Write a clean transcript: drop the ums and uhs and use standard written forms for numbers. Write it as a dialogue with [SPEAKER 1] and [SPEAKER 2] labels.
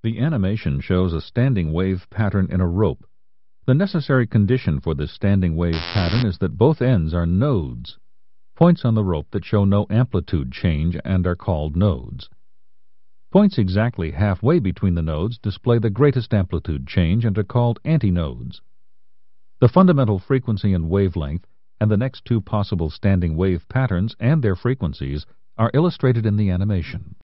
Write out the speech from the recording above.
[SPEAKER 1] The animation shows a standing wave pattern in a rope. The necessary condition for this standing wave pattern is that both ends are nodes, points on the rope that show no amplitude change and are called nodes. Points exactly halfway between the nodes display the greatest amplitude change and are called antinodes. The fundamental frequency and wavelength and the next two possible standing wave patterns and their frequencies are illustrated in the animation.